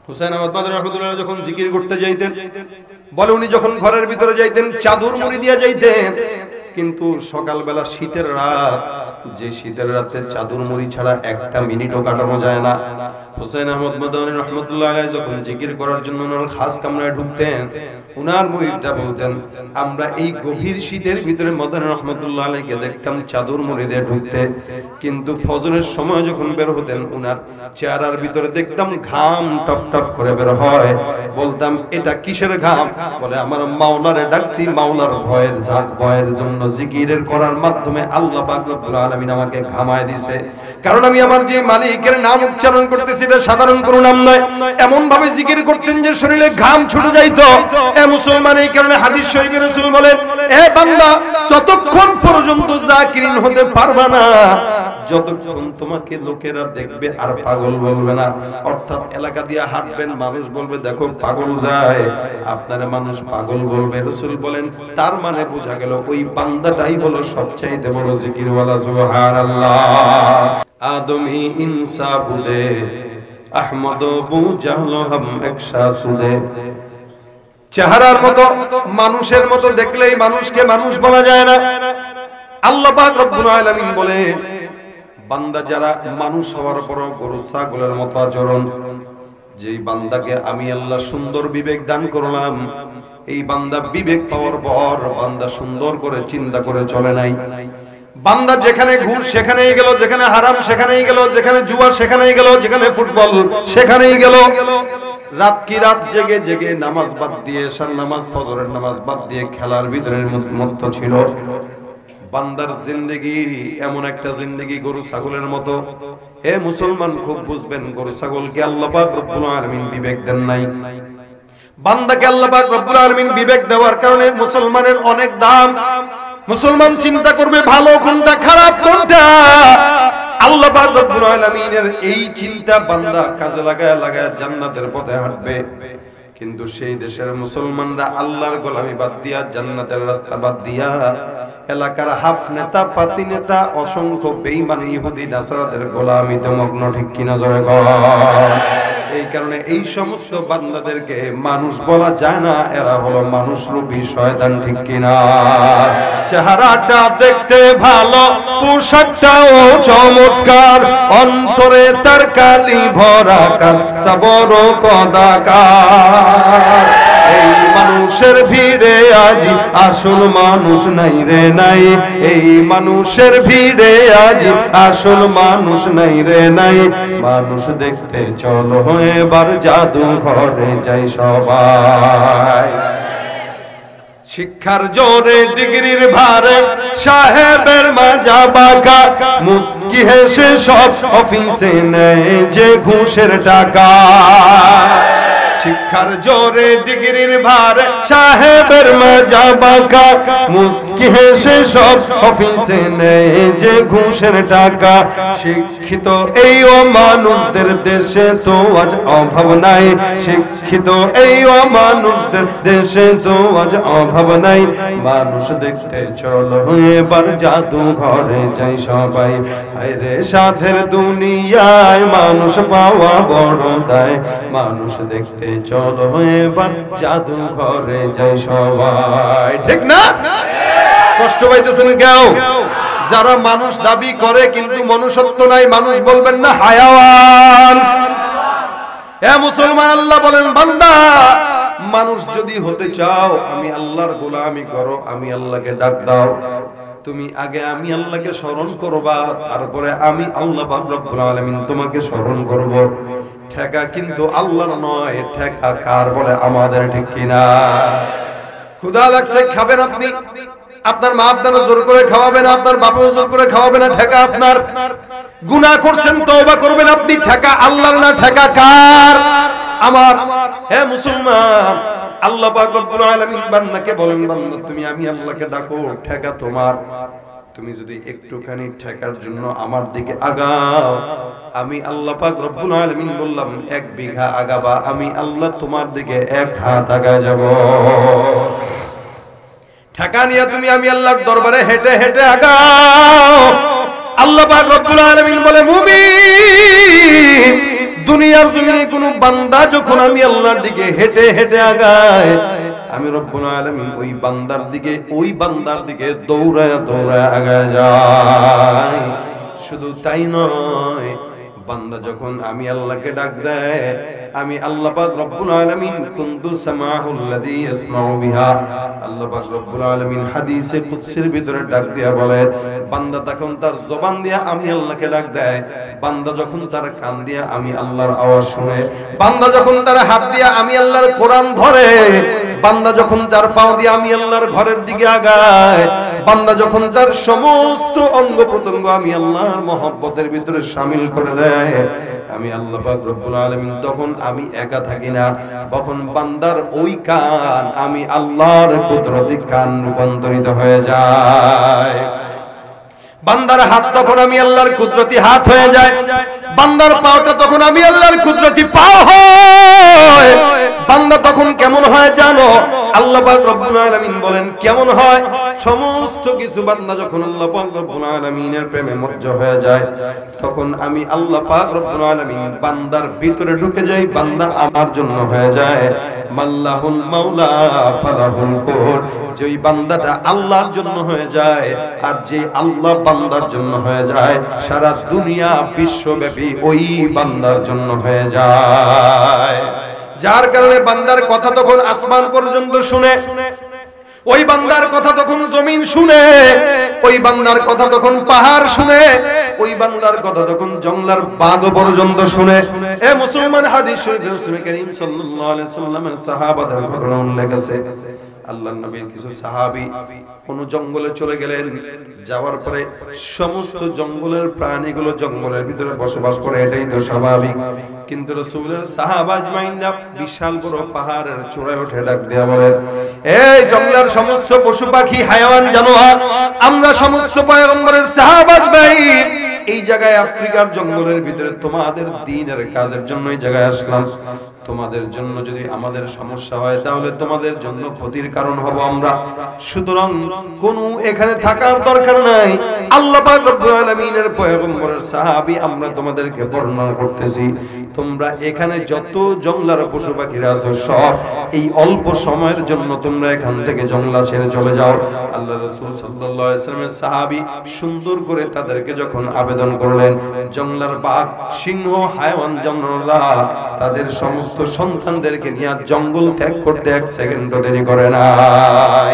হুসাইন আহমদ মাদানী রাহমাতুল্লাহ যখন জিকির করতে যাইতেন, বলে উনি যখন ঘরের ভিতরে যাইতেন চাদর মুড়ি দিয়ে যাইতেন, কিন্তু সকালবেলা শীতের রাত, যে শীতের রাতে চাদর মুড়ি ছাড়া একটা মিনিটও কাটানো যায় না। হুসাইন আহমদ মাদানী রাহমাতুল্লাহ আলাইহি যখন জিকির করার জন্য ওনার খাস কামরায় ঢুকতেন, উনার মুরিদরা বলতেন, আমরা এই গভীর শীতের ভিতরে মাদানী রাহমাতুল্লাহ আলাইহিকে দেখতাম চাদর মুড়ি দিয়ে ঢুকতে, কিন্তু ফজরের সময় যখন বের হতেন উনার চেহারার ভিতরে দেখতাম ঘাম টপ টপ করে বের হয়। বলতাম এটা কিসের ঘাম? বলে আমার মাওলারে ডাকছি, মাওলার ভয়ের জন্য জিকিরের করার মাধ্যমে আল্লাহ পাক রব্বুল আলামিন আমাকে ঘামায় দিয়েছে। কারণ আমি আমার যে মালিকের নাম উচ্চারণ করতেছি এটা সাধারণ কোনো নাম নয়। এমন ভাবে জিকির করতেন যে শরীরে ঘাম ছুটে যাইতো। এ মুসলমান, এই কারণে হাদিস শরীফে রাসূল বলেন, এ বান্দা যতক্ষণ পর্যন্ত জাকিরিন হতে পারবা না, যতক্ষণ তোমাকে লোকেরা দেখবে আর পাগল বলবে না। অর্থাৎ এলাকা দিয়ে হাঁটবেন, মানুষ বলবে দেখো পাগল যায়, আপনারা মানুষ পাগল বলবে। রাসূল বলেন তার মানে বোঝা গেল ওই বান্দাটাই হলো সবচাইতে বড় জিকিরওয়ালা। সুবহানাল্লাহ। আদমি ইনসাফ দে, আহমদ বু জাহল হাম একশা সুদে। চেহারার মতো মানুষের মতো দেখলেই মানুষকে মানুষ বলা যায় না। আল্লাহ পাক রব্বুল আলামিন বলে, বান্দা যারা মানুষ হওয়ার পর গরু ছাগলের মতো আচরণ, যেই বান্দাকে আমি আল্লাহ সুন্দর বিবেক দান করলাম, এই বান্দা বিবেক পাওয়ার পর বান্দা সুন্দর করে চিন্তা করে চলে নাই। বান্দা যেখানে ঘুষ সেখানেই গেল, যেখানে হারাম সেখানেই গেল, যেখানে জুয়া সেখানেই গেল, যেখানে ফুটবল সেখানেই গেল। রাত কি রাত জেগে জেগে নামাজ বাদ দিয়ে, এশার নামাজ ফজরের নামাজ বাদ দিয়ে খেলার ভিতরের মত্ত ছিল। বান্দার জিন্দেগি এমন একটা জিন্দেগি গরু ছাগলের মতো। এ মুসলমান খুব বুঝবেন, গরু ছাগলকে আল্লাহ পাক রব্বুল আলামিন বিবেক দেন নাই। বান্দাকে আল্লাহ পাক রব্বুল আলামিন বিবেক দেওয়ার কারণে মুসলমানের অনেক দাম। মুসলমান চিন্তা করবে ভালো কোনটা খারাপ কোনটা। আল্লাহ পাক রব্বুল আলামিনের এই চিন্তা বান্দা কাজে লাগায় জান্নাতের পথে হাঁটবে। কিন্তু সেই দেশের মুসলমানরা আল্লাহর গোলামি বাদ দিয়া, জান্নাতের রাস্তা বাদ দিয়া, এলাকার হাফ নেতা পাতি নেতা অসংখ্য বেঈমান ইহুদি নাসারাদের গোলামিতে মগ্ন। ঠিক কিনা জোরে কর। এই কারণে এই সমস্ত বান্দাদেরকে মানুষ বলা যায় না, এরা হলো মানুষরূপী শয়তান। ঠিক কিনা? চেহারাটা দেখতে ভালো, পোশাকটাও চমৎকার, অন্তরে তার কালি ভরা, কাজটা বড় কদাকার। এই মানুষের ভিড়ে আজি আসল মানুষ নাই রে নাই, এই মানুষের ভিড়ে আজি আসল মানুষ নাই রে নাই। মানুষ দেখতে চলো এবার জাদু ঘরে যাই সবাই। শিক্ষার জোরে ডিগ্রির ভারে সাহেবের মাজা বাঁকা, মুস্কি হেসে সব অফিসে নেয় যে ঘুষের টাকা। শিক্ষার জোরে ডিগ্রির ভারে সাহেবের মাজা বাঁকা, মুস্কি হেসে সব অফিসে নেয় যে ঘুষের টাকা। শিক্ষিত এই অমানুষদের দেশে তো আজ অভাব নাই, শিক্ষিত এই অমানুষদের দেশে তো আজ অভাব নাই। মানুষ দেখতে চলো এবার জাদু ঘরে যাই সবাই। হায়রে সাধের দুনিয়ায় মানুষ পাওয়া বড় দায়, মানুষ দেখতে চলো এবার জাদু ঘরে যাই সবাই। ঠিক না? কষ্ট পাইতেছেন কেউ? যারা মানুষ দাবি করে কিন্তু মনুষ্যত্ব নাই, মানুষ বলবেন না হায়াওয়ান। এ মুসলমান, আল্লাহ বলেন বান্দা মানুষ যদি হতে চাও, আমি আল্লাহর গোলামি করো, আমি আল্লাহকে ডাক দাও। তুমি আগে আমি আল্লাহকে স্মরণ করবা, তারপরে আমি আল্লাহ পাক রব্বুল আলামিন তোমাকে স্মরণ করব। ঠেকা কিন্তু আল্লাহর নয়, ঠেকা কার? বলে আমাদের। ঠিক কিনা? ক্ষুধা লাগছে, খাবেন আপনি, আপনার মা আপনারা জোর করে খাওয়াবে না, আপনার বাবা জোর করে খাওয়াবে না, ঠেকা আপনার। গুনাহ করছেন, তওবা করবেন আপনি, ঠেকা আল্লাহর না, ঠেকা কার? আমার। হে মুসলমান, আল্লাহ পাক রব্বুল আলামিন বান্দাকে বলেন, বান্দা তুমি আমি আল্লাহকে ডাকো, ঠেকা তোমার। তুমি যদি একটুখানি ঠেকার জন্য আমার দিকে আগাও, আমি আল্লাহ পাক রব্বুল আলামিন বললাম 1 বিঘা আগাবা, আমি আল্লাহ তোমার দিকে 1 হাত আগায় যাব। ঠেকা নিয়ে তুমি আমি আল্লাহর দরবারে হেঁটে হেঁটে আগাও। আল্লাহ পাক রব্বুল আলামিন বলে, মুমিন দুনিয়ার জমিনে কোন বান্দা যখন আমি আল্লাহর দিকে হেঁটে হেঁটে আগায়, আমি রব্বুল আলামিন ওই বান্দার দিকে দৌড়ায় দৌড়ায় আগায় যাই। শুধু তাই নয়, বান্দা যখন আমি আল্লাহকে ডাক দেয়, আমি আল্লাহ পাক রব্বুল আলামিন কুনতু সামাউল্লাযী ইয়াসমাউ বিহা, আল্লাহ পাক রব্বুল আলামিন হাদিসে কুদসির ভিতরে ডাক দিয়া বলে, বান্দা তখন তার জবান দিয়া আমি আল্লাহকে ডাক দেয়, বান্দা যখন তার কান দিয়া আমি আল্লাহর আওয়াজ শুনে, বান্দা যখন তার হাত দিয়া আমি আল্লাহর কোরআন ধরে, বান্দা যখন তার পাও দিয়ে আমি আল্লাহর ঘরের দিকে আগায়, বান্দা যখন তার সমস্ত অঙ্গ প্রত্যঙ্গ আমি আল্লাহর মহব্বতের ভিতরে শামিল করে দেয়, আমি আল্লাহ পাক রব্বুল আলামিন তখন আমি একা থাকি না, তখন বান্দার ওই কান আমি আল্লাহর কুদরতি কান রূপান্তরিত হয়ে যায়। বান্দার হাত তখন আমি আল্লাহর কুদরতি হাত হয়ে যায়, বান্দার পাওটা তখন আমি আল্লাহর কুদরতি পাও হয়। বান্দা তখন কেমন হয় জানো? আল্লাহ পাক রব্বুল আলামিন বলেন কেমন হয়? সমস্ত কিছু বান্দা যখন আল্লাহ পাক রব্বুল আলামিনের প্রেমে মজ্জ হয়ে যায়, তখন আমি আল্লাহ পাক রব্বুল আলামিন বান্দার ভিতরে ঢুকে যাই, বান্দা আমার জন্য হয়ে যায়। মাল্লাহুল মাওলা ফালাহুল কুল, যেই বান্দাটা আল্লাহর জন্য হয়ে যায়, আর যে আল্লাহ বান্দার জন্য হয়ে যায়, সারা দুনিয়া বিশ্বব্যাপী ওই বান্দার জন্য হয়ে যায়। যার কারণে বান্দার কথা তখন আসমান পর্যন্ত শুনে, ওই বান্দার কথা তখন জমিন শুনে, ওই বান্দার কথা তখন পাহাড় শুনে, ওই বান্দার কথা তখন জঙ্গলার বাঘ পর্যন্ত শুনে। এ মুসলমান, হাদিস শরীফে রাসূল করিম সাল্লাল্লাহু আলাইহি সাল্লামের সাহাবাদের ঘটনা উল্লেখ আছে। আল্লাহর নবীর কিছু সাহাবী কোন জঙ্গলে চলে গেলেন, যাওয়ার পরে সমস্ত জঙ্গলের প্রাণীগুলো জঙ্গলের ভিতরে বসবাস করে, এটাই তো স্বাভাবিক। কিন্তু রাসূলের সাহাবা আজমাইনরা বিশাল বড় পাহাড়ের চূড়ায় উঠে ডাক দেয়া বলেন, এই জঙ্গলের সমস্ত পশু পাখি হায়াওয়ান জানোয়ার, আমরা সমস্ত পয়গম্বরের সাহাবা আজমাইন এই জায়গায় আফ্রিকার জঙ্গলের ভিতরে তোমাদের দ্বীনের কাজের জন্য এই জায়গায় আসলাম। তোমাদের জন্য যদি আমাদের সমস্যা হয়, তাহলে তোমাদের জন্য ক্ষতির কারণ হব আমরা। সুতরাং কোনো এখানে থাকার দরকার নাই। আল্লাহ পাক রব্বুল আলামিনের পয়গম্বরের সাহাবী আমরা তোমাদেরকে বর্ণনা করতেছি, তোমরা এখানে যত জঙ্গলার পশু পাখিরা আছো, সব এই অল্প সময়ের জন্য তোমরা এখান থেকে জঙ্গলা ছেড়ে চলে যাও। আল্লাহ রাসূল সাল্লাল্লাহু আলাইহি ওয়াসাল্লামের সাহাবী সুন্দর করে তাদেরকে যখন আবেদন করলেন, জঙ্গলার বাঘ, সিংহ, হায়াওয়ান জানোয়াররা তাদের সমস্ত সন্তানদেরকে নিয়ে জঙ্গল ত্যাগ করতে এক সেকেন্ডও দেরি করে নাই।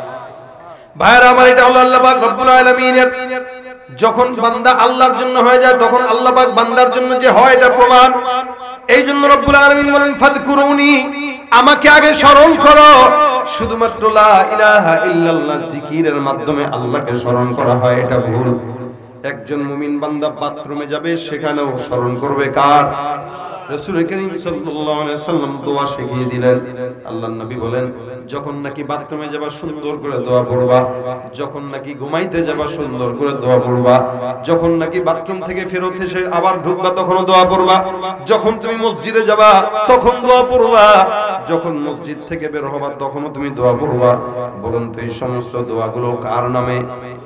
ভাইরা আমার, এটা হলো আল্লাহ পাক রব্বুল আলামিনের, যখন বান্দা আল্লাহর জন্য হয়ে যায়, তখন আল্লাহ পাক বান্দার জন্য যে হয় এটা প্রমাণ। এই জন্য রব্বুল আলামিন বলেন, ফাযকুরুনি, আমাকে আগে স্মরণ করো। শুধুমাত্র লা ইলাহা ইল্লাল্লাহ জিকিরের মাধ্যমে আল্লাহকে স্মরণ করা হয়, এটা ভুল। একজন মুমিন বান্দা বাথরুমে যাবে, সেখানেও স্মরণ করবে কার? রাসূল করিম সাল্লাল্লাহু আলাইহি ওয়াসাল্লাম দোয়া শিখিয়ে দিলেন। আল্লাহর নবী বলেন, যখন নাকি বাথরুমে যাবা সুন্দর করে দোয়া পড়বা, যখন নাকি ঘুমাইতে যাবা সুন্দর করে দোয়া পড়বা, যখন নাকি বাথরুম থেকে ফেরত এসে আবার ঢুকবা তখনও দোয়া পড়বা, যখন তুমি মসজিদে যাবা তখন দোয়া পড়বা, যখন মসজিদ থেকে বের হবা তখনও তুমি দোয়া পড়বা। বলুন তো এই সমস্ত দোয়াগুলো কার নামে?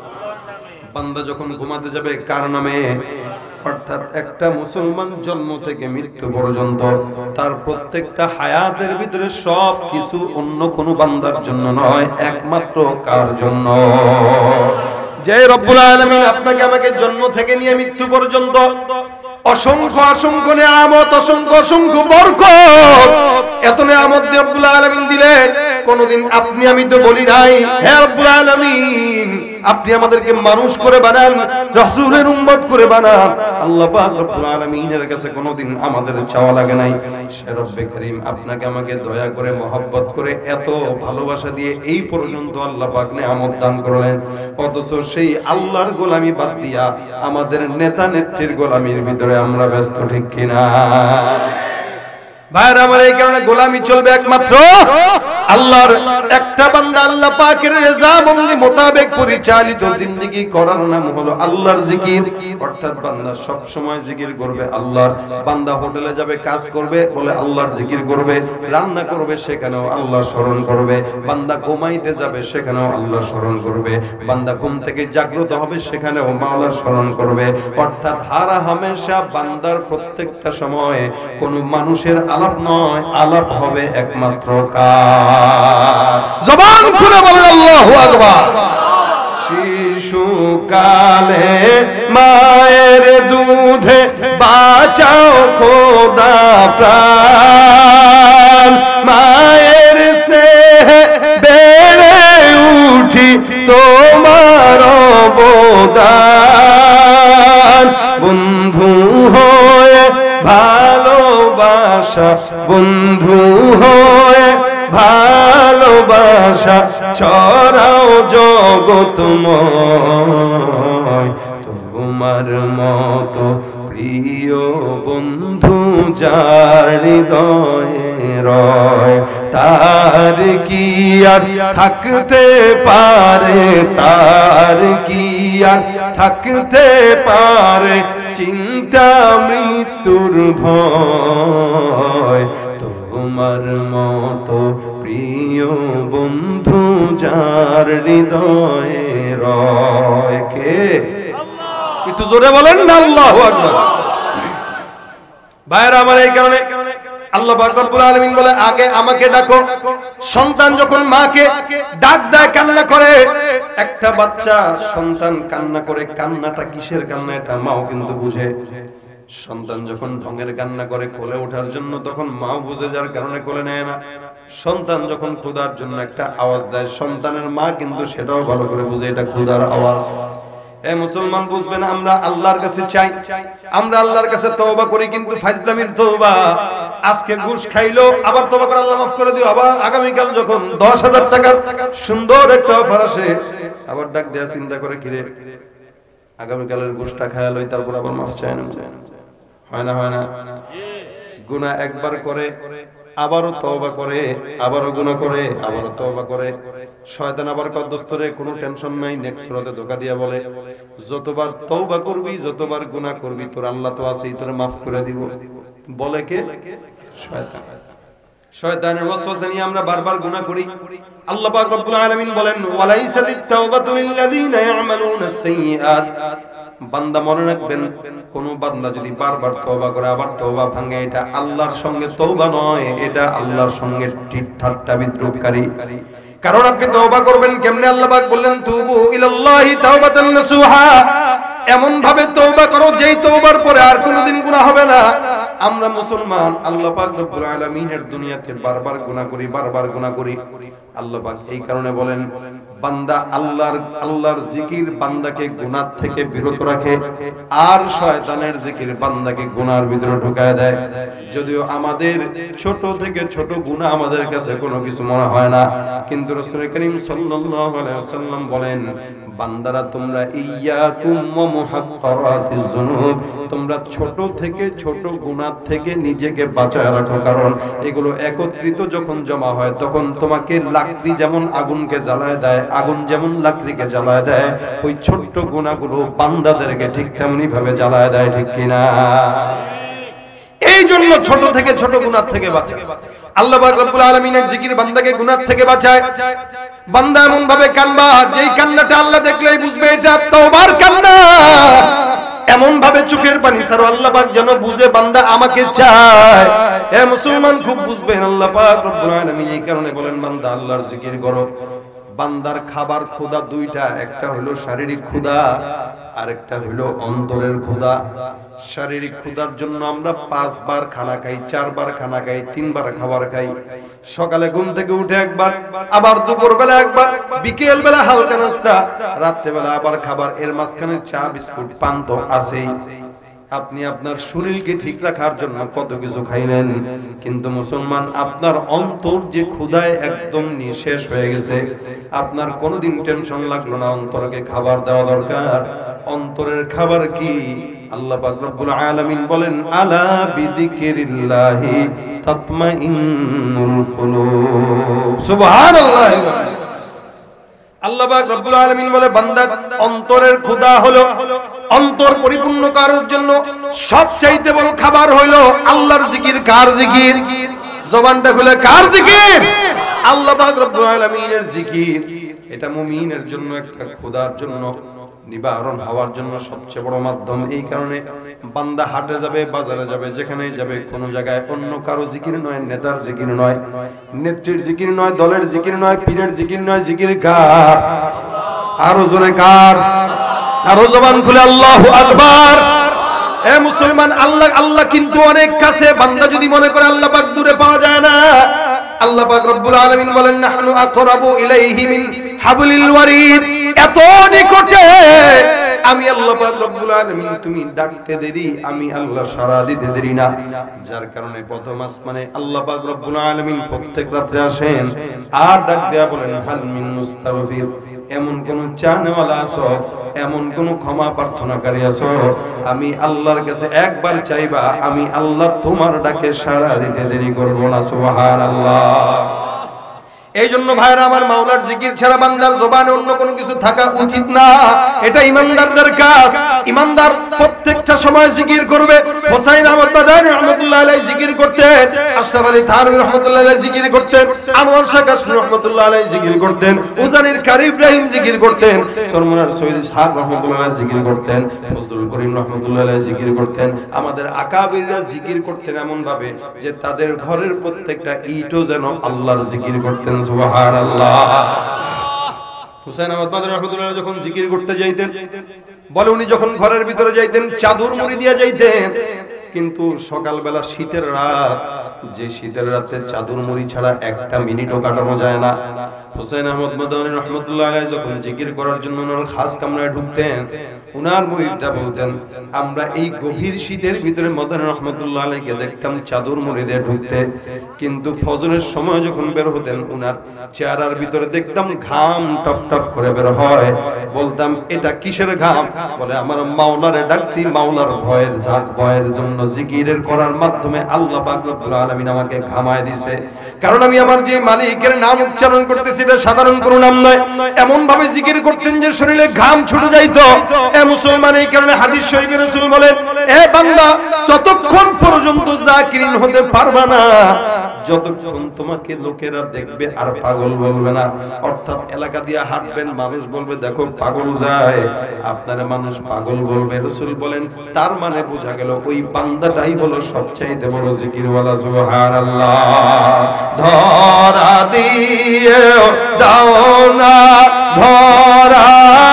বান্দা যখন ঘুমাতে যাবে কার নামে? অর্থাৎ একটা মুসলমান জন্ম থেকে মৃত্যু পর্যন্ত তার প্রত্যেকটা হায়াতের ভিতরে সব কিছু অন্য কোনো বান্দার জন্য নয়, একমাত্র কার জন্য? যে রব্বুল আলামিন আপনাকে আমাকে জন্ম থেকে নিয়ে মৃত্যু পর্যন্ত অসংখ্য অসংখ্য নিয়ামত, অসংখ্য অসংখ্য বরকত, এত নিয়ামত রব্বুল আলামিন দিলেন, কোনদিন আপনি আমি তো বলি নাই, হে রব্বুল আলামিন আপনি আমাদেরকে মানুষ করে বানান, রাসূলের উম্মত করে বানান। আল্লাহ পাক রব্বুল আলামিনের কাছে কোনদিন আমাদের চাওয়া লাগে নাই। সে রব্বে করিম আপনাকে আমাকে দয়া করে মহব্বত করে এত ভালোবাসা দিয়ে এই পর্যন্ত আল্লাহ পাক নিয়ামত দান করলেন, অথচ সেই আল্লাহর গোলামি বাদ দিয়া আমাদের নেতা নেত্রীর গোলামির ভিতরে আমরা ব্যস্ত, ঠিক কিনা? ভাইরা আমার, এই কারণে গোলামি চলবে একমাত্র আল্লাহর। একটা বান্দা আল্লাহ পাকের রেজামন্দি মোতাবেক পরিচালিত জিন্দেগি করার নাম হলো আল্লাহর জিকির। অর্থাৎ বান্দা সব সময় জিকির করবে আল্লাহর। বান্দা হোটেলে যাবে, কাজ করবে, বলে আল্লাহর জিকির করবে। রান্না করবে, সেখানেও আল্লাহ স্মরণ করবে। বান্দা ঘুমাইতে যাবে, সেখানেও আল্লাহ স্মরণ করবে। বান্দা ঘুম থেকে জাগ্রত হবে, সেখানেও মাওলার স্মরণ করবে। অর্থাৎ হারা হামেশা বান্দার প্রত্যেকটা সময়ে কোন মানুষের আলাপ নয়, আলাপ হবে একমাত্র কার? জবান খুলে বলেন আল্লাহু আকবার। শিশুকালে মায়ের দুধে বাঁচাও খোদা প্রাণ, মায়ের স্নেহে বেড়ে উঠি তোমার অবদান। বন্ধু হয়ে ভালোবাসা, বন্ধু হয়ে ভালোবাসা ছড়াও জগতময়। তোমার মতো প্রিয় বন্ধু যার হৃদয়ে রয়, তার কি আর থাকতে পারে, তার কি আর থাকতে পারে চিন্তা মৃত্যুর ভয়। তোমার মতো প্রিয় বন্ধু যার হৃদয়ে রয়, কে? একটু জোরে বলেন না আল্লাহু আকবার। ভাইরা আমার, এই কারণে আল্লাহ পাক রব্বুল আলামিন বলে, আগে আমাকে ডাকো। সন্তান যখন মাকে ডাক দেয়, কান্না করে, একটা বাচ্চা সন্তান কান্না করে, কান্নাটা কিসের কান্না এটা মাও কিন্তু বুঝে। সন্তান যখন ঢঙের কান্না করে কোলে ওঠার জন্য, তখন মাও বুঝে, যার কারণে কোলে নেয় না। সন্তান যখন ক্ষুধার জন্য একটা আওয়াজ দেয়, সন্তানের মা কিন্তু সেটাও ভালো করে বুঝে, এটা ক্ষুধার আওয়াজ। এ মুসলমান, বুঝবেন আমরা আল্লাহর কাছে চাই, আমরা আল্লাহর কাছে তওবা করি, কিন্তু ফাজলামির তওবা। আজকে ঘুষ খাইলো, আবার তওবা করে আল্লাহ মাফ করে দিও। আবার আগামীকাল যখন 10,000 টাকার সুন্দর একটা অফার আসে, আবার ডাক দেয়া চিন্তা করে, কিরে আগামীকালের ঘুষটা খায়া লই, তারপর আবার মাফ চায় না। হয় না? হয় না? গুনাহ একবার করে, আবারও তওবা করে, আবারও গুনাহ করে, আবারও তওবা করে। শয়তান আবার কদ্দস্তরে কোনো টেনশন নাই, নেক্সট সুরাতে ধোঁকা দিয়া বলে, যতবার তওবা করবি, যতবার গুনাহ করবি, তোর আল্লাহ তো আছেই, তোরে মাফ করে দিব। বলে কে? শয়তান। শয়তানের ওয়াসওয়াসা নিয়ে আমরা বারবার গুনাহ করি। আল্লাহ পাক রব্বুল আলামিন বলেন, ওয়ালাইসাতিত তাওবাতু লিল্লাযিনা ইয়ামালুনাস সাইয়্যাত। বান্দা মনে রাখবেন, কোন বান্দা যদি বারবার তওবা করে আবার তওবা ভাঙে, এটা আল্লাহর সঙ্গে তওবা নয়, এটা আল্লাহর সঙ্গে ঠাট্টা বিদ্রুপকারী। কারণ আপনি তওবা করবেন কেমনে? আল্লাহ পাক বললেন, তুবু ইলাল্লাহি তাওবাতান নাসুহা। এমন ভাবে তওবা করো যেই তওবার পরে আর কোনোদিন গুনাহ হবে না। আমরা মুসলমান, আল্লাহ পাক রব্বুল আলামিনের দুনিয়াতে বারবার গুনাহ করি, বারবার গুনাহ করি। আল্লাহ পাক এই কারণে বলেন, বান্দা আল্লাহর জিকির বান্দাকে গুনাহ থেকে বিরত রাখে, আর শয়তানের জিকির বান্দাকে গুনাহর ভিতরে ঢুকায় দেয়। যদিও আমাদের ছোট থেকে ছোট গুনাহ আমাদের কাছে কোনো কিছু মনে হয় না, কিন্তু রাসূল করিম সাল্লাল্লাহু আলাইহি ওয়াসাল্লাম বলেন, বান্দারা তোমরা ইয়াকুম ওয়া মুহাক্কারাতিজ যুনুব, তোমরা ছোট থেকে ছোট গুনাহ থেকে নিজেকে বাঁচায় রাখো। কারণ এগুলো একত্রিত যখন জমা হয়, তখন তোমাকে লাকড়ি যেমন আগুনকে জ্বালায় দেয়, আগুন যেমন লাকড়িকে জ্বালায় দেয়, ওই ছোট্ট গুনাহগুলো বান্দাদেরকে ঠিক তেমনি ভাবে জ্বালায় দেয়, ঠিক কিনা? এই জন্য ছোট থেকে ছোট গুনাহ থেকে বাঁচায়। আল্লাহ পাক রব্বুল আলামিনের জিকির বান্দাকে গুনাহ থেকে বাঁচায়। বান্দা এমন ভাবে কান্না, যেই কান্নাটা আল্লাহ দেখলেই বুঝবে এটা তওবার কান্না। এমন ভাবে চোখের পানি ছাড়ো, আল্লাহ পাক যেন বুঝে বান্দা আমাকে চায়। এ মুসলমান, খুব বুঝবেন আল্লাহ পাক রব্বুল আলামিন এই কারণে বলেন, বান্দা আল্লাহর জিকির করো। বান্দার খাবার ক্ষুধা দুইটা, একটা হলো শারীরিক ক্ষুধা, আরেকটা হলো অন্তরের ক্ষুধা। শারীরিক ক্ষুধার জন্য আমরা 5 বার খানা খাই, 4 বার খানা খাই, 3 বার খাবার খাই। সকালে ঘুম থেকে উঠে একবার, আবার দুপুর বেলা একবার, বিকেল বেলা হালকা নাস্তা, রাত্রে বেলা আবার খাবার। এর মাঝখানে চা বিস্কুট পান তো আছেই। আপনি আপনার শরীরকে ঠিক রাখার জন্য কত কিছু খাইলেন, কিন্তু মুসলমান, আপনার অন্তর যে ক্ষুধায় একদম নিঃশেষ হয়ে গেছে, আপনার কোনোদিন টেনশন লাগলো না অন্তরকে খাবার দেওয়া দরকার। অন্তরের খাবার কি? আল্লাহ পাক রব্বুল আলামিন বলেন আলা বিযিকিরিল্লাহি তাতমাইন্নুল কুলুব। সুবহানাল্লাহ। আল্লাহ পাক রব্বুল আলামিন বলে বান্দা অন্তরের ক্ষুধা হলো, অন্তর পরিপূর্ণ করার জন্য সবচাইতে বড় খাবার হলো আল্লাহর জিকির। কার জিকির? জবানটা খুলে কার জিকির? আল্লাহ পাক রব্বুল আলামিনের জিকির। এটা মুমিনের জন্য একটা ক্ষুধার জন্য নিবারণ হওয়ার জন্য সবচেয়ে বড় মাধ্যম। এই কারণে বান্দা হাটে যাবে, বাজারে যাবে, যেখানে যাবে, কোন জায়গায় অন্য কারো জিকির নয়, নেতার জিকির নয়, নেত্রীর জিকির নয়, দলের জিকির নয়, পীরের জিকির নয়, জিকির কার? আরো জোরে কার? আরো জবান খুলে আল্লাহু আকবার। এ মুসলমান, আল্লাহ আল্লাহ কিন্তু অনেক কাছে। বান্দা যদি মনে করে আল্লাহ পাক দূরে, পাওয়া যায় না। আল্লাহ পাক রব্বুল আলামিন বলেন নাহনু আকরাবু ইলাইহি মিন হাবলিল ওয়ারিদ, এত নিকটে আমি আল্লাহ পাক রব্বুল আলামিন। তুমি ডাকতে দেরি, আমি আল্লাহ সাড়া দিতে দেরি না। যার কারণে প্রথম আসমানে আল্লাহ পাক রব্বুল আলামিন প্রত্যেক রাতে আসেন আর ডাক দেয়া বলেন হাল মিন মুস্তাগফির, এমন কোন চানওয়ালা আছো, এমন কোন ক্ষমা প্রার্থনাকারী আছো, আমি আল্লাহর কাছে একবার চাইবা, আমি আল্লাহ তোমার ডাকে সাড়া দিতে দেরি করব না। সুবহানাল্লাহ। এই জন্য ভাইরা আমার, মাওলার জিকির ছাড়া বান্দার জবানে অন্য কোনো কিছু থাকা উচিত না। এটা ইমানদারদের কাজ। ইমানদার প্রত্যেকটা সময় জিকির করবে। হোসাইন আহমদ মাদানী রাহমাতুল্লাহ আলাইহি জিকির করতেন, আশরাফ আলী থানভী রাহমাতুল্লাহ আলাইহি জিকির করতেন, আনোয়ার শাহ কাশফী রাহমাতুল্লাহ আলাইহি জিকির করতেন, উজানির কারি ইব্রাহিম জিকির করতেন, চরমনার সৈয়দ ইসহাক রাহমাতুল্লাহ আলাইহি জিকির করতেন, ফজলুল করিম রাহমাতুল্লাহ আলাইহি জিকির করতেন। আমাদের আকাবিররা জিকির করতেন এমন ভাবে যে তাদের ঘরের প্রত্যেকটা ইটও যেন আল্লাহর জিকির করতেন। সুবহানাল্লাহ। হুসাইন আহমদ মাদানী রাহমাতুল্লাহ যখন জিকির করতে যাইতেন, বলে উনি যখন ঘরের ভিতরে যাইতেন চাদর মুড়ি দিয়ে যাইতেন, কিন্তু সকালবেলা শীতের রাত, যে শীতের রাতে চাদর মুড়ি ছাড়া একটা মিনিটও কাটানো যায় না। হুসাইন আহমদ মাদানী রাহমাতুল্লাহ আলাইহি যখন জিকির করার জন্য ওনার খাস কামরায় ঢুকতেন, উনার মুরিদরা বলতেন আমরা এই গভীর শীতের ভিতরে মাদানী রাহমাতুল্লাহ আলাইহিকে দেখতাম চাদর মুড়ি দিয়ে ঢুকতে, কিন্তু ফজরের সময় যখন বের হতেন উনার চেহারার ভিতরে দেখতাম ঘাম টপ টপ করে বের হয়। বলতাম এটা কিসের ঘাম? বলে আমার মাওলারে ডাকছি, মাওলার ভয়ের ঝাঁক, ভয়ের জন্য জিকিরের করার মাধ্যমে আল্লাহ পাক রব্বুল আলামিন আমাকে ঘামায় দিয়েছে। কারণ আমি আমার যে মালিকের নাম উচ্চারণ করতেছি এটা সাধারণ কোনো নাম নয়। এমন ভাবে জিকির করতেন যে শরীরে ঘাম ছুটে যাইতো। এ মুসলমান, এই কারণে হাদিস শরীফে রাসূল বলেন, এ বান্দা যতক্ষণ পর্যন্ত জাকিরিন হতে পারবা না, যতক্ষণ তোমাকে লোকেরা দেখবে আর পাগল বলবে না। অর্থাৎ এলাকা দিয়ে হাঁটবেন, মানুষ বলবে দেখো পাগল যায়, আপনারা মানুষ পাগল বলবে। রাসূল বলেন তার মানে বোঝা গেল ওই বান্দাটাই হলো সবচাইতে বড় জিকিরওয়ালা। সুবহানাল্লাহ। ধরা দিয়ে দাও না ধরা,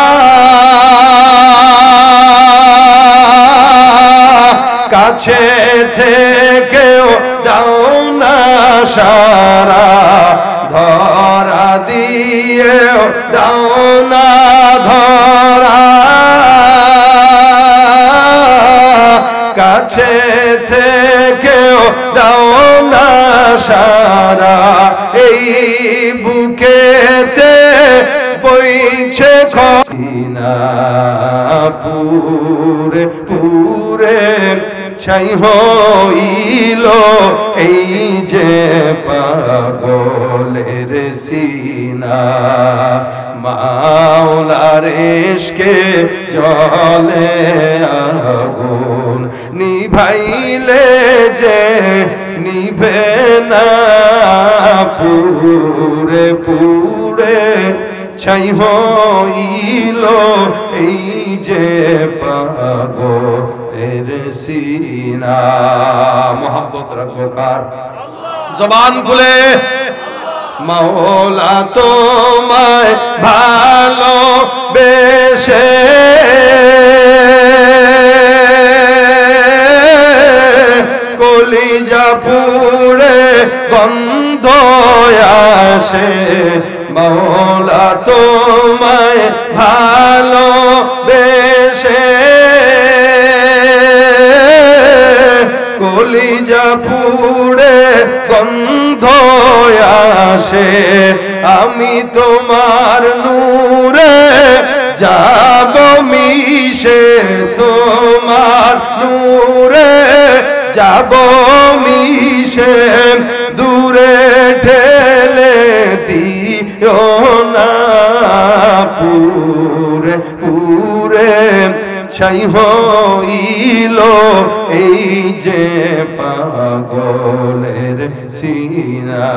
কাছে থেকেও দাও না সারা, ধরা দিয়েও দাও না ধরা, কাছে থেকেও দাও না সারা, এই বুকেতে বইছে খনা পুরে পুরে ছাই হইল এই যে পাগলের সিনা, মাওলার ইশকে জ্বলে আগুন, নিভাইলে যে নিভে না, পুরে পুরে ছাই হইল এই যে পাগলের সিনা। মোহাব্বত রাখবো কার? জবান খুলে মাওলা তোমায় ভালোবেসে কলিজা পুড়ে গন্ধ আসে, মাওলা তোমায় ভালোবেসে কলিজা পুড়ে গন্ধ আসে, আমি তোমার নূরে যাব মিশে, তোমার নূরে যাব মিশে, দূরে ঠেলে দিও না, পুরে পুরে ছাই হইল এই যে পাগলের সিনা,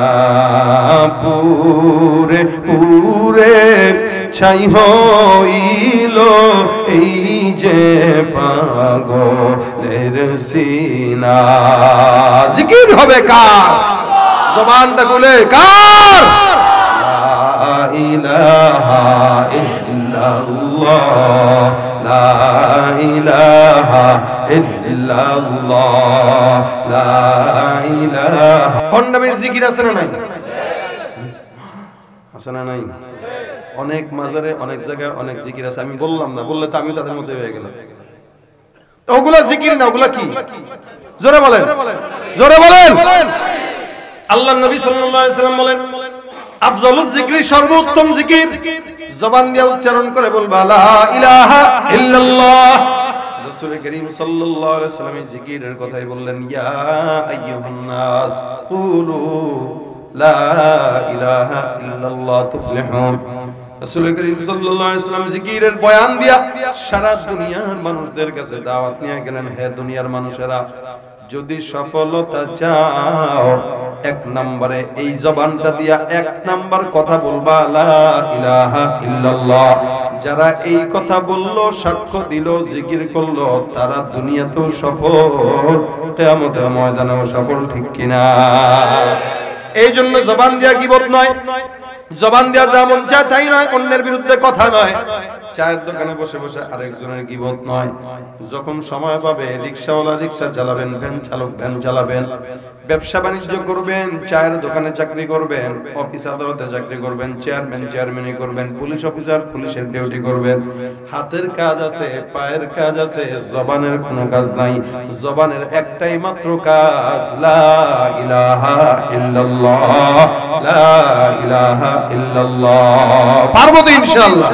পুরে পুরে ছাই হইল এই যে পাগলের সিনা। জিকির হবে কার? জবানটা খুলে কার? লা ইলাহা ইল্লাল্লাহ, লা ইলাহা ইল্লাল্লাহ, লা ইলাহা। খন্ডামির জিকির আছে না নাই? আছে না নাই? অনেক মাজারে অনেক জায়গায় অনেক জিকির আছে, আমি বললাম না, বললে তো আমি তাদের মধ্যে হয়ে গেলাম। ওগুলা জিকির না, ওগুলা কি? জোরে বলেন, জোরে বলেন। আল্লাহর নবী সাল্লাল্লাহু আলাইহি ওয়াসাল্লাম বলেন, আফজালুজ যিকরি, সর্বোত্তম জিকির জবান দিয়ে উচ্চারণ করে বলবা লা ইলাহা ইল্লাল্লাহ। রাসূল করিম সাল্লাল্লাহু আলাইহি ওয়াসাল্লাম এই জিকিরের কথাই বললেন, ইয়া আইয়ুহান নাস কুলু লা ইলাহা ইল্লাল্লাহ তুফলিহুন। রাসূল করিম সাল্লাল্লাহু আলাইহি ওয়াসাল্লাম জিকিরের বয়ান দিয়া সারা দুনিয়ার মানুষদের কাছে দাওয়াত নিয়ে গেলেন, হে দুনিয়ার মানুষেরা, যদি সফলতা চাও এক নম্বরে এই জবানটা দিয়া এক নাম্বার কথা বলবা লা ইলাহা ইল্লাল্লাহ। যারা এই কথা বললো, সাক্ষ্য দিল, জিকির করলো, তারা দুনিয়াতেও সফল, কিয়ামতের ময়দানেও সফল, ঠিক কিনা? এই জন্য জবান দিয়া গীবত নয়, জবান দিয়া যেমন চায় তাই নয়, অন্যের বিরুদ্ধে কথা নয়, চায়ের দোকানে বসে বসে আরেকজনের গীবত নয়। যখন সময় পাবে রিকশাওয়ালা রিকশা চালাবেন, ভ্যান চালক ভ্যান চালাবেন, ব্যবসা বাণিজ্য করবেন, চায়ের দোকানে চাকরি করবেন, অফিস আদালতে চাকরি করবেন, চেয়ারম্যান চেয়ারম্যানই করবেন, পুলিশ অফিসার পুলিশের ডিউটি করবেন, হাতের কাজ আছে, পায়ের কাজ আছে, জবানের কোনো কাজ নাই। জবানের একটাই মাত্র কাজ, লা ইলাহা ইল্লাল্লাহ, লা ইলাহা ইল্লাল্লাহ। পারবো তো ইনশাআল্লাহ?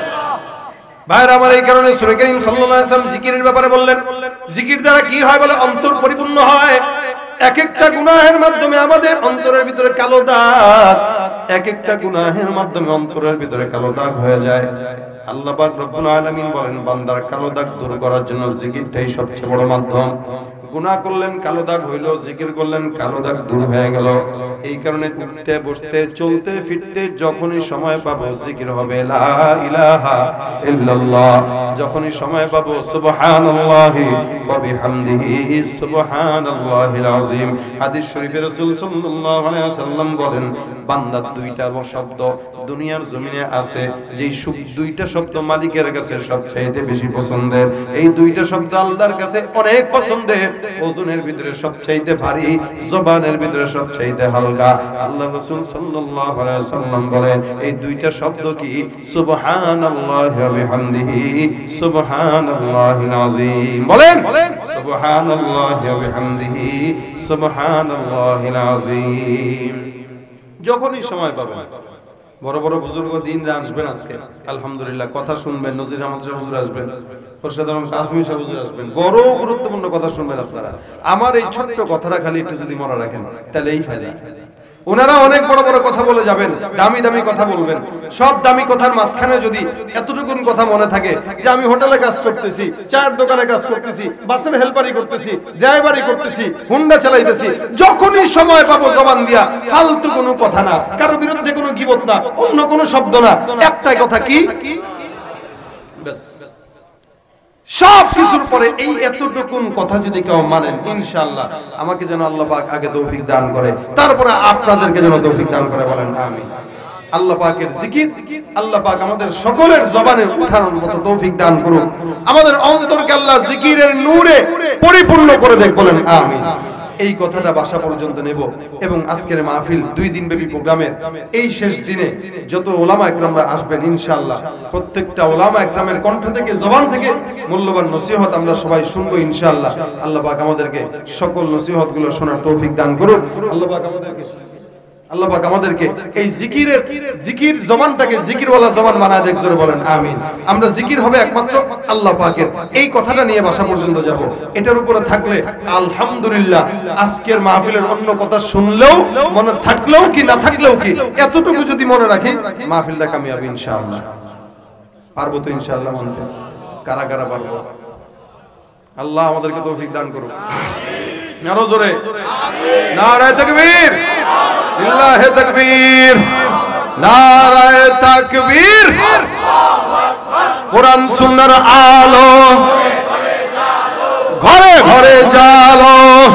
ভাইরা আমার, এই কারণে রাসূল করিম সাল্লাল্লাহু আলাইহি ওয়াসাল্লাম জিকিরের ব্যাপারে বললেন, জিকির দ্বারা কি হয় বলে? অন্তর পরিপূর্ণ হয়। এক একটা গুনাহের মাধ্যমে আমাদের অন্তরের ভিতরে কালো দাগ, এক একটা গুনাহের মাধ্যমে অন্তরের ভিতরে কালো দাগ হয়ে যায়। আল্লাহ পাক রব্বুল আলামিন বলেন, বান্দার কালো দাগ দূর করার জন্য জিকিরটাই সবচেয়ে বড় মাধ্যম। গুনাহ করলেন, কালো দাগ হইল, জিকির করলেন, কালো দাগ দূর হয়ে গেল। এই কারণে উঠতে বসতে চলতে ফিরতে যখনই সময় পাবো জিকির হবে লা ইলাহা ইল্লাল্লাহ। যখনই সময় পাবো সুবহানাল্লাহি ওয়া বিহামদিহি সুবহানাল্লাহিল আযীম। হাদিস শরীফে রাসূল সাল্লাল্লাহু আলাইহি ওয়াসাল্লাম বলেন, বান্দা দুইটা শব্দ দুনিয়ার জমিনে আছে, যেই দুইটা শব্দ মালিকের কাছে সবচাইতে বেশি পছন্দের। এই দুইটা শব্দ আল্লাহর কাছে অনেক পছন্দের, ওজনের ভিতরে সবচাইতে ভারী, জবানের ভিতরে সবচাইতে হালকা। আল্লাহ রাসূল সাল্লাল্লাহু আলাইহি ওয়াসাল্লাম বলেন, এই দুইটা শব্দ কি? সুবহানাল্লাহি ওয়া বিহামদিহি সুবহানাল্লাহিল আযীম। বলেন সুবহানাল্লাহি ওয়া বিহামদিহি সুবহানাল্লাহিল আযীম। যখনই সময় পাবেন, বড় বড় বুজুর্গ দিনরা আসবেন, আজকে আলহামদুলিল্লাহ কথা শুনবেন, নজির আহমদ সাহেব হুজুর আসবেন, খোরশেদ আলম কাসমি সাহেব হুজুর আসবেন, বড় গুরুত্বপূর্ণ কথা শুনবেন আপনারা। আমার এই ছোট্ট কথাটা খালি একটু যদি মনে রাখেন তাহলে এই ফায়দা। ওনারা অনেক বড় বড় কথা বলে যাবেন, দামি দামি কথা বলবেন। সব দামি কথার মাঝখানে যদি এতটুকু কথা মনে থাকে যে আমি হোটেলে কাজ করতেছি, চায়ের দোকানে কাজ করতেছি, বাসের হেল্পারি করতেছি, ড্রাইভারি করতেছি, হুন্ডা চালাইতেছি, যখনই সময় পাবো জবান দিয়া ফালতু কোনো কথা না, কারো বিরুদ্ধে কোনো গীবত না, অন্য কোনো শব্দ না, একটাই কথা, কি? ব্যাস। সব কিছুর পরে এই এতটুকুন কথা যদি কেউ মানেন, ইনশাআল্লাহ আমাকে যেন আল্লাহ পাক আগে তৌফিক দান করে, তারপরে আপনাদেরকে যেন তৌফিক দান করে, বলেন আমিন। আল্লাহ পাকের জিকির আল্লাহ পাক আমাদের সকলের জবানে উঠানোর মতো তৌফিক দান করুন। আমাদের অন্তরকে আল্লাহ জিকিরের নূরে পরিপূর্ণ করে দেখ, বলেন আমিন। এই কথাটা বাসা পর্যন্ত নেব এবং আজকের মাহফিল 2 দিন ব্যাপী প্রোগ্রামের এই শেষ দিনে যত ওলামা একরামরা আসবেন, ইনশাআল্লাহ প্রত্যেকটা ওলামা একরামের কণ্ঠ থেকে, জবান থেকে মূল্যবান নসিহত আমরা সবাই শুনবো ইনশাআল্লাহ। আল্লাহ পাক আমাদেরকে সকল নসিহতগুলো শোনার তৌফিক দান করুন। আল্লাহ পাক আমাদেরকে আল্লাহ পাক আমাদেরকে এই জিকির জবানটাকে জিকিরওয়ালা জবান বানায় দেখ, জোরে বলেন আমিন। আমরা জিকির হবে একমাত্র আল্লাহ পাকের, এই কথাটা নিয়ে বাসা পর্যন্ত যাব। এটার উপরে থাকলে আলহামদুলিল্লাহ, আজকের মাহফিলের অন্য কথা শুনলেও মনে থাকলেও কি না থাকলেও কি, এতটুকু যদি মনে রাখি মাহফিলটা কামিয়াবি ইনশাআল্লাহ। পারবো তো ইনশাআল্লাহ মানতে? কারা কারা পারবো? আল্লাহ আমাদেরকে তৌফিক দান করুন। আমিন। আরো জোরে আমিন। নারায়ে তাকবীর, লিল্লাহি তাকবীর, নারায়ে তাকবীর। কোরআন সুন্নাহর আলো ঘরে ঘরে জালো।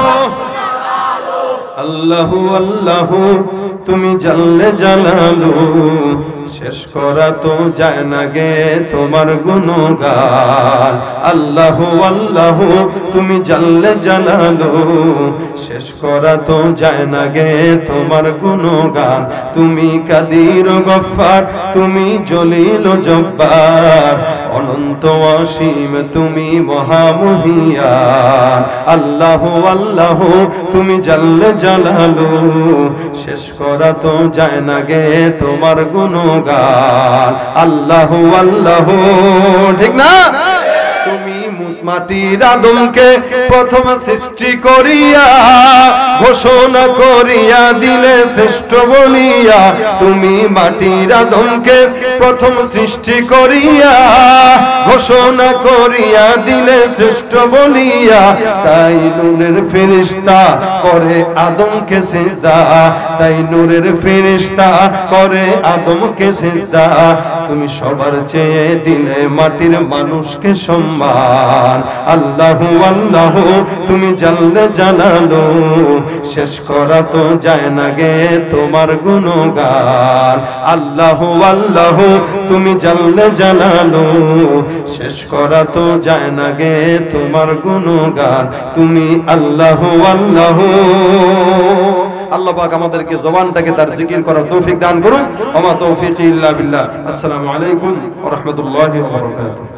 আল্লাহু আল্লাহু তুমি জাল্লে জালালু, শেষ করা তো যায় না গে তোমার গুণগান। আল্লাহু আল্লাহু তুমি জাল্লে জালালু, শেষ করা তো যায় না গে তোমার গুণগান। তুমি কাদির গফফার, তুমি জলিল জব্বার, অনন্ত অসীম তুমি মহামহিয়ান। আল্লাহু আল্লাহু তুমি জাল্লে জালালু, শেষ করা তো যায় না গে তোমার গুণগান। আল্লাহু আল্লাহু, ঠিক না? তুমি মাটির আদমকে প্রথম সৃষ্টি করিয়া ঘোষণা করিয়া দিলে শ্রেষ্ঠ বলিয়া। তুমি মাটির আদমকে প্রথম সৃষ্টি করিয়া ঘোষণা করিয়া দিলে শ্রেষ্ঠ বলিয়া। তাই নূরের ফেরেশতা করে আদমকে সিজদা, তাই নূরের ফেরেশতা করে আদমকে সিজদা। তুমি সবার চেয়ে দিলে মাটির মানুষকে সম্মান। আল্লাহু আল্লাহু তুমি জাল্লে জালালু, শেষ করা তো যায় না গে তোমার গুণগান। আল্লাহু আল্লাহু তুমি জাল্লে জালালু, শেষ করা তো যায় না গে তোমার গুণগান। তুমি আল্লাহু আল্লাহু। আল্লাহ পাক আমাদেরকে জবানটাকে তার জিকির করার তৌফিক দান করুন। ওয়া মা তৌফিকি ইল্লা বিল্লাহ। আসসালামু আলাইকুম ওয়া রাহমাতুল্লাহি ওয়া বারাকাতুহু।